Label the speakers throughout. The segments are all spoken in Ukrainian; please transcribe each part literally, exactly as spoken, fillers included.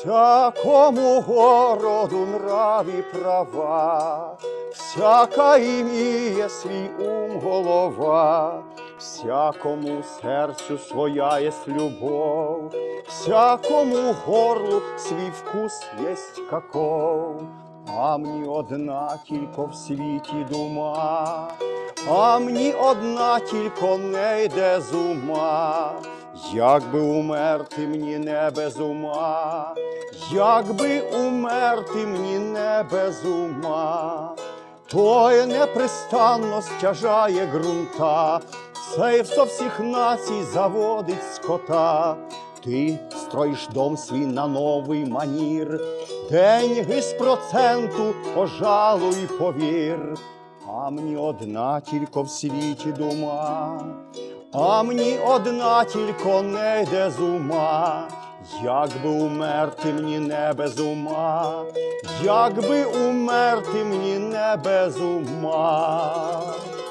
Speaker 1: Всякому городу нрав і права, всяка іміє свій ум голова, всякому серцю своя єсть любов, всякому горлу свій вкус єсть каков. А мені одна тільки в світі дума, а мені одна тільки не йде з ума. Як би умерти мені не без ума, як би умерти мені не без ума, той непрестанно стяжає ґрунта, цей со всіх націй заводить скота. Ти строїш дом свій на новий манір, деньги з проценту, пожалуй, повір. А мені одна тільки в світі дума, а мені одна тільки не йде з ума. Як би умерти мені не без ума, як би умерти мені не без ума.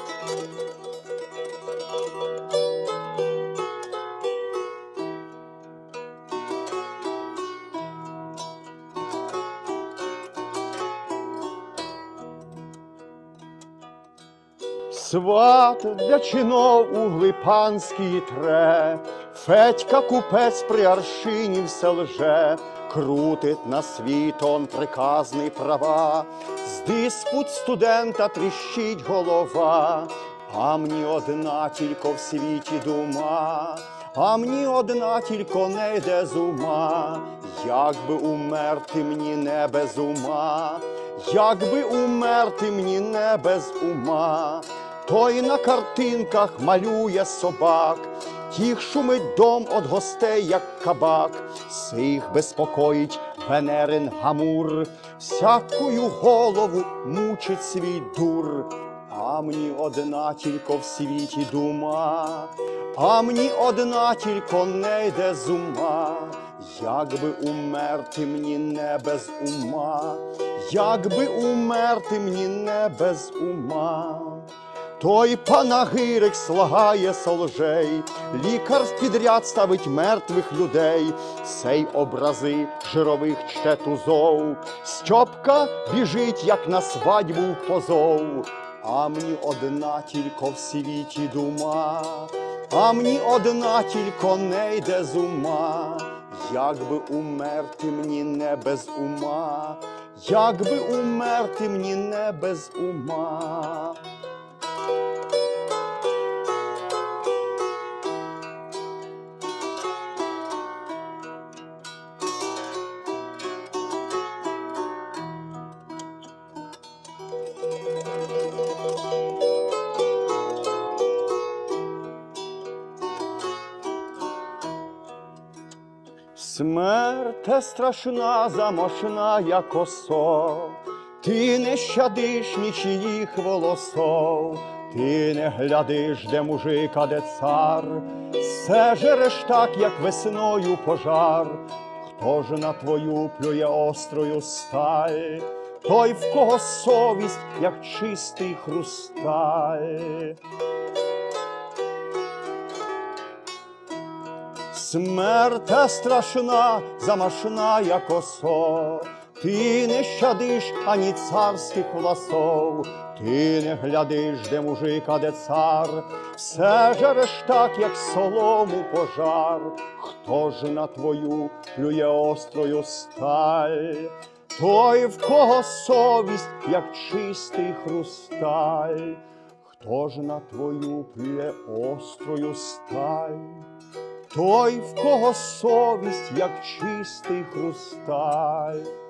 Speaker 1: Сват для чинов угли панські тре, Федька купець при аршині все лже, крутить на світ он приказний права, з диспут студента тріщить голова. А мені одна тільки в світі дума, а мені одна тільки не йде з ума. Як би умерти мені не без ума, як би умерти мені не без ума. Той на картинках малює собак, тих шумить дом от гостей, як кабак. Сих безпокоїть Венерин гамур, всякую голову мучить свій дур. А мені одна тільки в світі дума, а мені одна тільки не йде з ума. Як би умерти мені не без ума, як би умерти мені не без ума. Той панагирик слагає солжей, лікар впідряд ставить мертвих людей, сей образи жирових чте тузов. Стьопка біжить, як на свадьбу в позов. А мені одна тільки в світі дума, а мені одна тільки не йде з ума. Як би умерти мені не без ума, як би умерти мені не без ума. Смерте страшна, замошна, як осо, ти не щадиш нічиїх волосов, ти не глядиш, де мужик, а де цар, все жереш так, як весною пожар. Хто ж на твою плює острою сталь, той, в кого совість, як чистий хрусталь. Смерте страшна, замашна, як осо, ти не щадиш ані царських власов, ти не глядиш, де мужик, а де цар, все жереш так, як солому пожар. Хто ж на твою плює острою сталь, той, в кого совість, як чистий хрусталь. Хто ж на твою плює острою сталь, той, в кого совість, як чистий хрусталь.